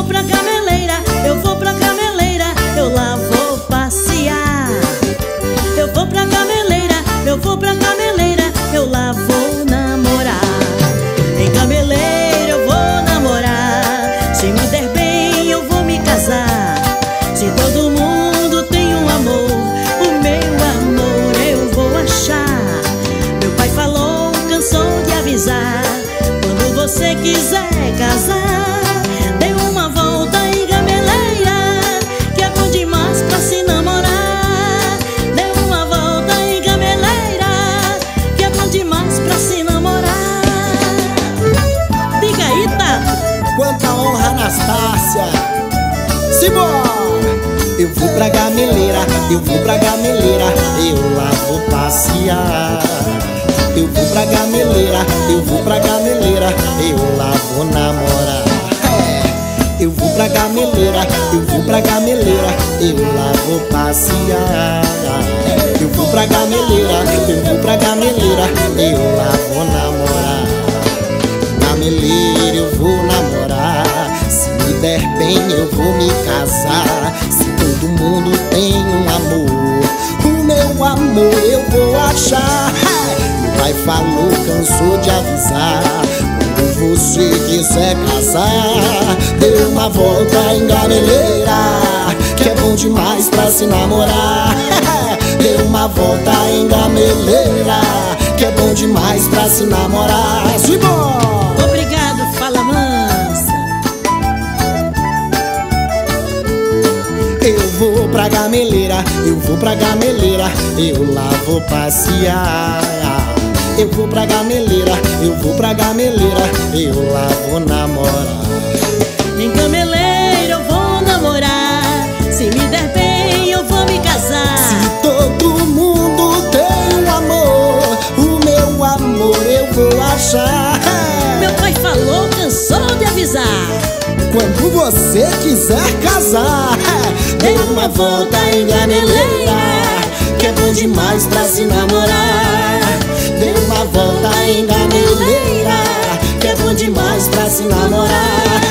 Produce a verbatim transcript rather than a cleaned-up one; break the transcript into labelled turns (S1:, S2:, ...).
S1: pra gameleira, eu vou pra gameleira, eu lá vou passear. Eu vou pra gameleira, eu vou pra gameleira, eu lá vou namorar. Em gameleira eu vou namorar, se me der bem eu vou me casar. Se todo mundo tem um amor, o meu amor eu vou achar. Meu pai falou, cansou de avisar, quando você quiser casar, dê uma volta em gameleira, que é bom demais pra se namorar. Dê uma volta em gameleira, que é bom demais pra se namorar. Diga aí, Tato.
S2: Quanta honra, Anastácia. Simbora! Eu vou pra gameleira, eu vou pra gameleira, eu lá vou passear. Eu vou pra gameleira, eu vou pra gameleira, eu lá vou namorar. É. Eu vou pra gameleira, eu vou pra gameleira, eu lá vou passear. Eu vou pra gameleira, eu vou pra gameleira, eu lá vou namorar. Gameleira eu vou namorar, se me der bem eu vou me casar. Se todo mundo tem um amor, o meu amor eu vou achar. Meu pai falou, cansou de avisar, quando você quiser casar, dê uma volta em gameleira, que é bom demais pra se namorar. Dê uma volta em gameleira, que é bom demais pra se namorar. Simbora!
S1: Obrigado, fala mansa.
S2: Eu vou pra gameleira, eu vou pra gameleira, eu lá vou passear. Eu vou pra gameleira, eu vou pra gameleira, eu lá vou namorar.
S1: Em gameleira eu vou namorar, se me der bem eu vou me casar.
S2: Se todo mundo tem um amor, o meu amor eu vou achar.
S1: Meu pai falou, cansou de avisar,
S2: quando você quiser casar, dê uma volta em gameleira, que é bom demais pra se namorar. Dê uma volta em gameleira, que é bom demais pra se namorar.